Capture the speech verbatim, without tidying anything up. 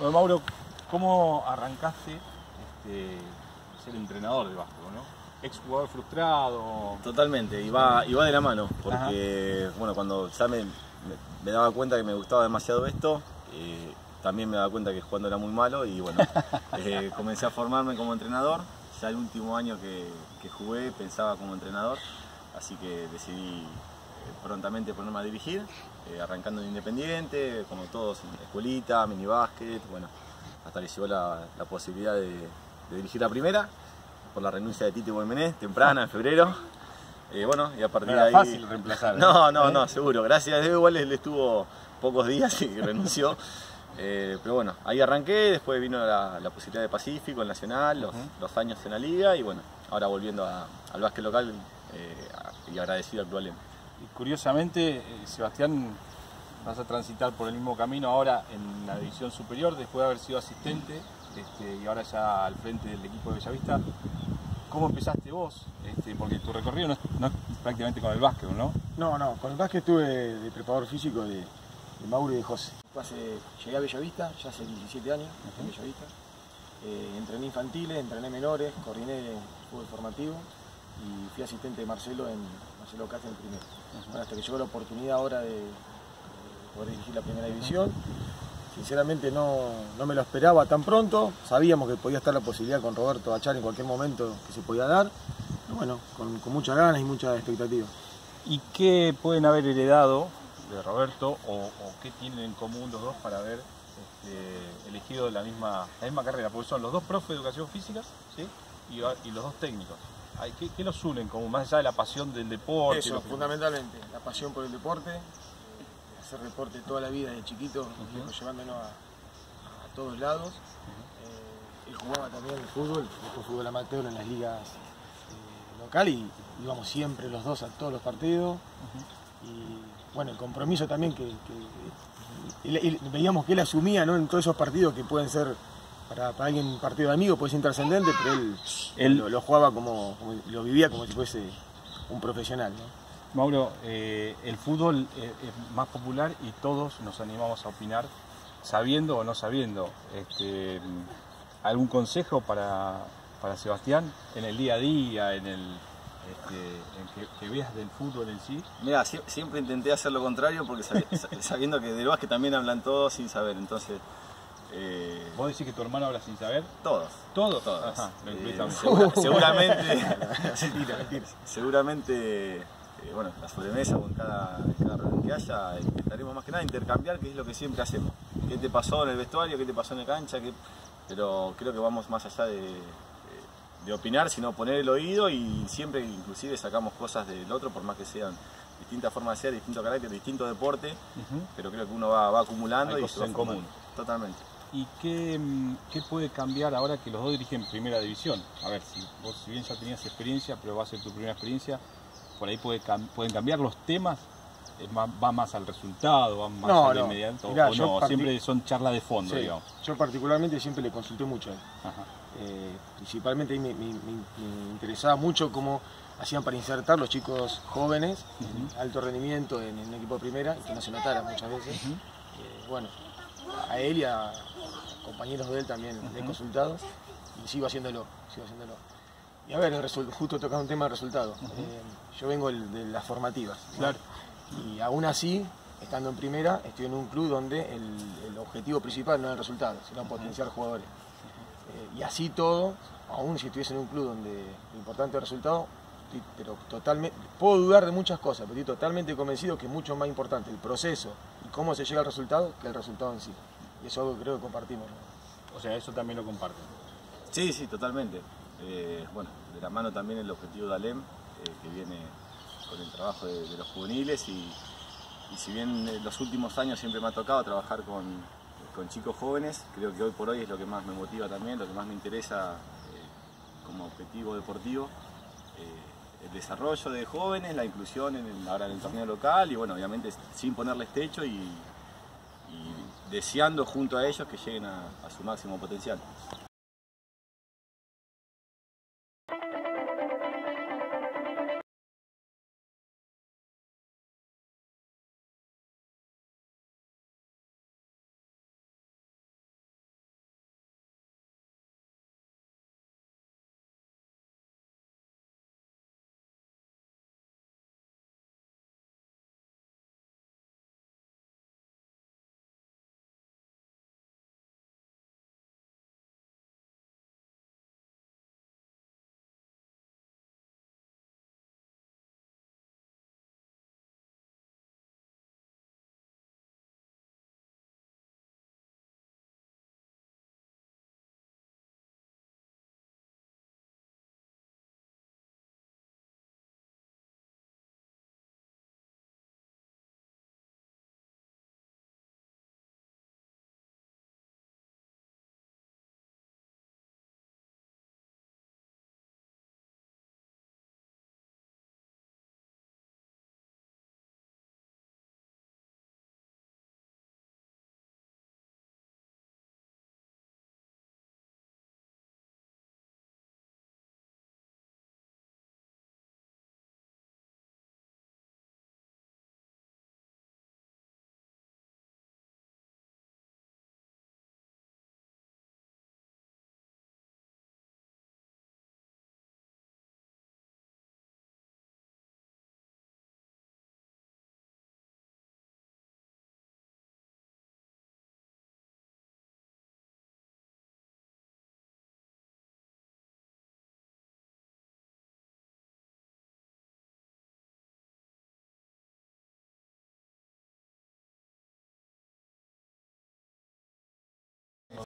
Bueno, Mauro, ¿cómo arrancaste este, ser entrenador de básquetbol, no? Ex jugador frustrado. Totalmente, y va, y va de la mano, porque Ajá. bueno, cuando ya me, me, me daba cuenta que me gustaba demasiado esto, eh, también me daba cuenta que jugando era muy malo y bueno, eh, comencé a formarme como entrenador. Ya el último año que, que jugué pensaba como entrenador, así que decidí eh, prontamente ponerme a dirigir, eh, arrancando de Independiente, como todos, en escuelita, mini básquet, bueno, hasta que llegó la, la posibilidad de, de dirigir la primera, por la renuncia de Titi Boimené, temprana, en febrero. Eh, bueno, y a partir no era de ahí... fácil reemplazar. No, no, no, seguro. Gracias a Dios igual él estuvo pocos días y renunció. Eh, pero bueno, ahí arranqué, después vino la, la posibilidad de Pacífico, el Nacional, los, uh-huh. los años en la Liga y bueno, ahora volviendo a, al básquet local eh, y agradecido al Club Alem. Y curiosamente, eh, Sebastián, vas a transitar por el mismo camino ahora en la división superior, después de haber sido asistente este, y ahora ya al frente del equipo de Bellavista. ¿Cómo empezaste vos? Este, porque tu recorrido no es, no es prácticamente con el básquet, ¿no? No, no, con el básquet estuve de preparador físico de, de Mauro y de José. Hace, llegué a Bellavista, ya hace diecisiete años, uh-huh. en Bellavista. Eh, entrené infantiles, entrené menores, coordiné fútbol formativo y fui asistente de Marcelo en Marcelo Castro en el primero. Uh-huh. Bueno, hasta que llegó la oportunidad ahora de, de poder dirigir la primera división. Uh-huh. Sinceramente no, no me lo esperaba tan pronto, sabíamos que podía estar la posibilidad con Roberto Achar en cualquier momento que se podía dar. Pero bueno, con, con muchas ganas y muchas expectativas. ¿Y qué pueden haber heredado de Roberto o, o qué tienen en común los dos para haber este, elegido la misma, la misma carrera? Porque son los dos profes de educación física, ¿sí? y, y los dos técnicos. ¿Qué, ¿Qué los unen como más allá de la pasión del deporte? Eso, fundamentalmente, la pasión por el deporte, hacer deporte toda la vida desde chiquito, uh-huh. llevándonos a, a todos lados. Uh-huh. eh, él jugaba también el fútbol, después fútbol amateur en las ligas eh, locales y íbamos siempre los dos a todos los partidos. Uh-huh. Y bueno, el compromiso también que, que él, él, veíamos que él asumía, ¿no? En todos esos partidos que pueden ser para, para alguien un partido de amigos, puede ser intrascendente, pero él, él lo, lo jugaba como, como, lo vivía como si fuese un profesional, ¿no? Mauro, eh, el fútbol es, es más popular y todos nos animamos a opinar, sabiendo o no sabiendo. Este, ¿Algún consejo para, para Sebastián en el día a día, en el Este, en que, que veas del fútbol en sí? Mira, si, siempre intenté hacer lo contrario porque sabi, sabiendo que del básquet también hablan todos sin saber, entonces... Eh, ¿Vos decís que tu hermano habla sin saber? Todos. ¿Todos? Todos. Ajá, eh, segura, seguramente... mentira, mentira. Seguramente, eh, bueno, en la sobremesa o en cada, en cada reunión que haya, intentaremos más que nada intercambiar, que es lo que siempre hacemos. ¿Qué te pasó en el vestuario? ¿Qué te pasó en la cancha? ¿Qué... Pero creo que vamos más allá de... de opinar, sino poner el oído y siempre inclusive sacamos cosas del otro, por más que sean distintas formas de ser, distinto carácter, distinto deporte, uh-huh. pero creo que uno va, va acumulando. Hay y cosas se va en común. Totalmente. ¿Y qué, qué puede cambiar ahora que los dos dirigen primera división? A ver, si vos si bien ya tenías experiencia, pero va a ser tu primera experiencia, por ahí puede, pueden cambiar los temas, es más, va más al resultado, va más no, al no. inmediato, Mirá, o no, partic- siempre son charlas de fondo, sí, digamos. Yo particularmente siempre le consulté mucho a él. Ajá. Eh, principalmente me, me, me, me interesaba mucho cómo hacían para insertar los chicos jóvenes uh-huh. en alto rendimiento en el equipo de primera y que no se notara muchas veces. Uh-huh. eh, bueno, a él y a compañeros de él también uh-huh. le he consultado y sigo haciéndolo, sigo haciéndolo. Y a ver, el justo tocado un tema de resultados. Uh-huh. eh, yo vengo el, de las formativas, claro. ¿no? Y aún así, estando en primera, estoy en un club donde el, el objetivo principal no es el resultado, sino uh-huh. potenciar jugadores. Eh, y así todo, aún si estuviese en un club donde lo importante es el resultado, estoy, pero totalmente, puedo dudar de muchas cosas, pero estoy totalmente convencido que es mucho más importante el proceso y cómo se llega al resultado que el resultado en sí. Y eso es algo que creo que compartimos, ¿no? O sea, eso también lo comparten. Sí, sí, totalmente. Eh, bueno, de la mano también el objetivo de Alem, eh, que viene con el trabajo de, de los juveniles y, y si bien en los últimos años siempre me ha tocado trabajar con, con chicos jóvenes, creo que hoy por hoy es lo que más me motiva también, lo que más me interesa eh, como objetivo deportivo, eh, el desarrollo de jóvenes, la inclusión en el, ahora en el torneo local y bueno, obviamente sin ponerles techo y, y deseando junto a ellos que lleguen a, a su máximo potencial.